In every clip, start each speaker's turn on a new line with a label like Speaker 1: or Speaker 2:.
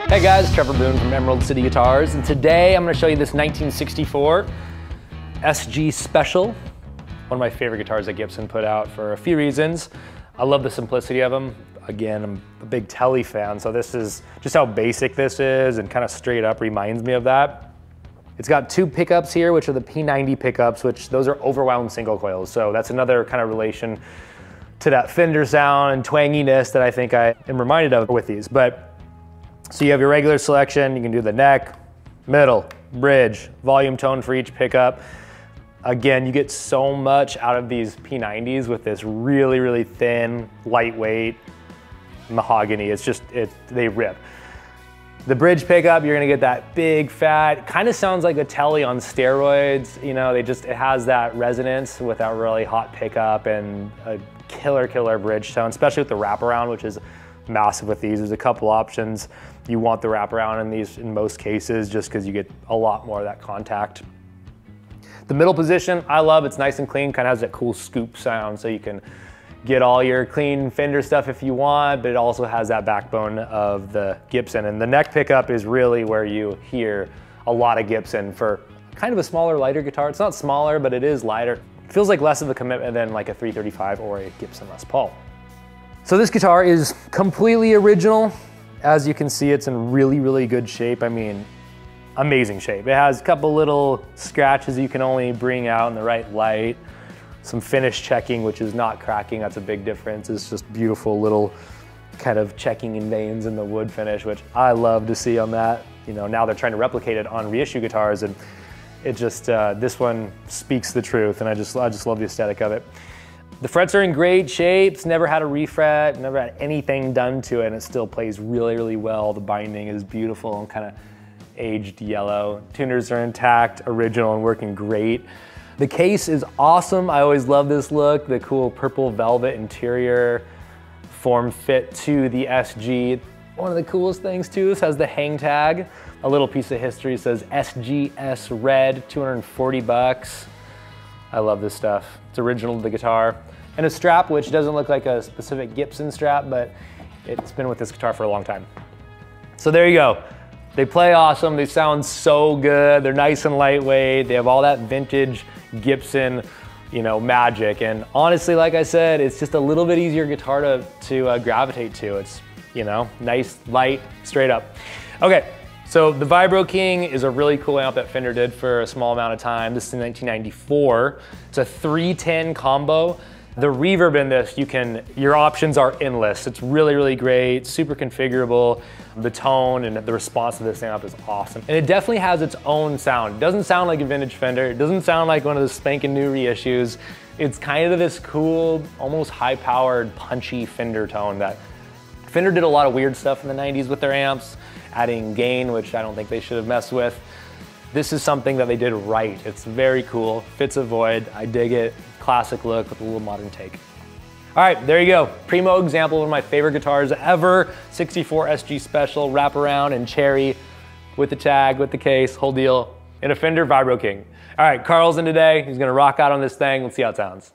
Speaker 1: Hey guys, Trevor Boone from Emerald City Guitars, and today I'm going to show you this 1964 SG Special, one of my favorite guitars that Gibson put out for a few reasons. I love the simplicity of them. Again, I'm a big Tele fan, so this is just how basic this is and kind of straight up reminds me of that. It's got two pickups here, which are the P90 pickups, which those are overwound single coils, so that's another kind of relation to that Fender sound and twanginess that I think I am reminded of with these. So you have your regular selection, you can do the neck, middle, bridge, volume tone for each pickup. Again, you get so much out of these P90s with this really, really thin, lightweight mahogany. They rip. The bridge pickup, you're gonna get that big, fat, kind of sounds like a Tele on steroids. You know, it has that resonance with that really hot pickup and a killer bridge tone, especially with the wraparound, which is massive with these. There's a couple options. You want the wraparound in these in most cases just because you get a lot more of that contact. The middle position, I love. It's nice and clean, kind of has that cool scoop sound, so you can get all your clean Fender stuff if you want, but it also has that backbone of the Gibson. And the neck pickup is really where you hear a lot of Gibson for kind of a smaller, lighter guitar. It's not smaller, but it is lighter. It feels like less of a commitment than like a 335 or a Gibson Les Paul. So this guitar is completely original. As you can see, it's in really, really good shape. I mean, amazing shape. It has a couple little scratches you can only bring out in the right light. Some finish checking, which is not cracking. That's a big difference. It's just beautiful little kind of checking in veins in the wood finish, which I love to see on that. You know, now they're trying to replicate it on reissue guitars, and it just, this one speaks the truth, and I just love the aesthetic of it. The frets are in great shape. It's never had a refret, never had anything done to it, and it still plays really, really well. The binding is beautiful and kind of aged yellow. Tuners are intact, original, and working great. The case is awesome. I always love this look, the cool purple velvet interior, form fit to the SG. One of the coolest things too, this has the hang tag. A little piece of history says SGS Red, 240 bucks. I love this stuff. It's original to the guitar. And a strap, which doesn't look like a specific Gibson strap, but it's been with this guitar for a long time. So there you go. They play awesome. They sound so good. They're nice and lightweight. They have all that vintage Gibson, you know, magic. And honestly, like I said, it's just a little bit easier guitar to gravitate to. It's, you know, nice, light, straight up. Okay. So the Vibro King is a really cool amp that Fender did for a small amount of time. This is in 1994. It's a 310 combo. The reverb in this, your options are endless. It's really, really great, super configurable. The tone and the response of this amp is awesome. And it definitely has its own sound. It doesn't sound like a vintage Fender. It doesn't sound like one of the spanking new reissues. It's kind of this cool, almost high-powered, punchy Fender tone that Fender did a lot of weird stuff in the 90s with their amps, adding gain, which I don't think they should have messed with. This is something that they did right. It's very cool, fits a void, I dig it. Classic look with a little modern take. All right, there you go. Primo example of one of my favorite guitars ever. 64 SG Special, wraparound and cherry with the tag, with the case, whole deal, in a Fender Vibro King. All right, Carl's in today. He's gonna rock out on this thing. Let's see how it sounds.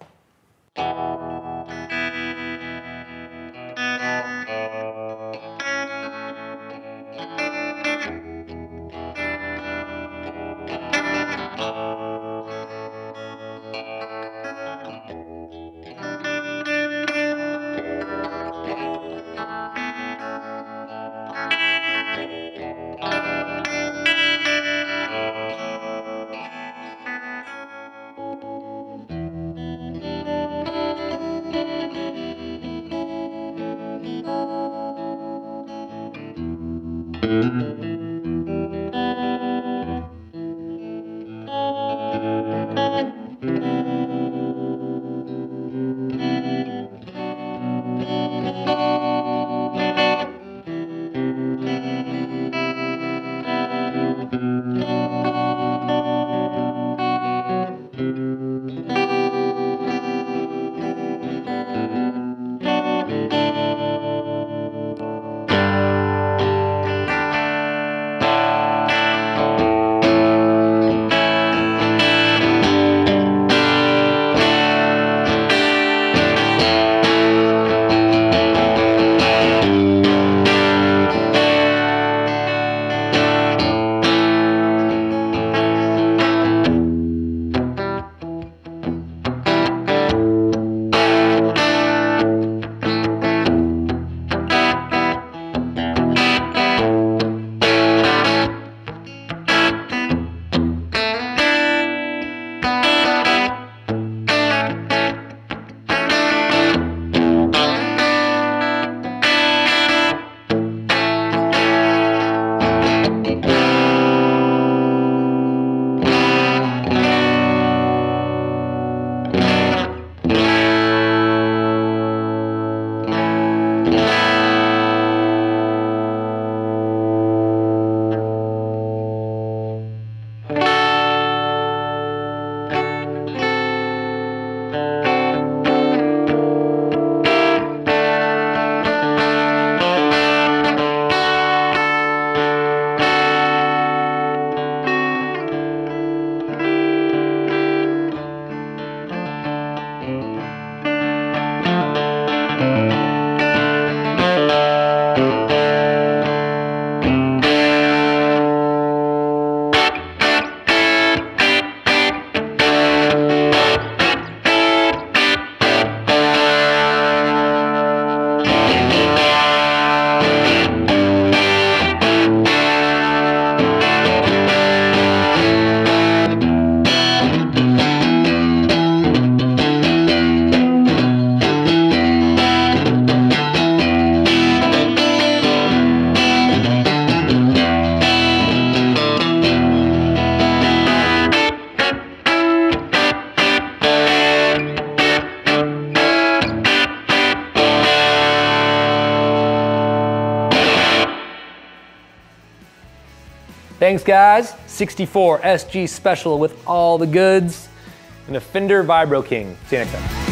Speaker 1: Thanks guys. 64 SG Special with all the goods and a Fender Vibro King. See you next time.